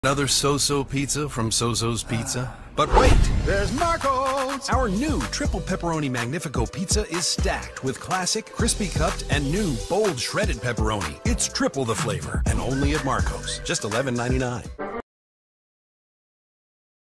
Another so-so pizza from So-So's Pizza? But wait! There's Marco's! Our new triple pepperoni Magnifico pizza is stacked with classic, crispy cupped, and new bold shredded pepperoni. It's triple the flavor, and only at Marco's. Just $11.99.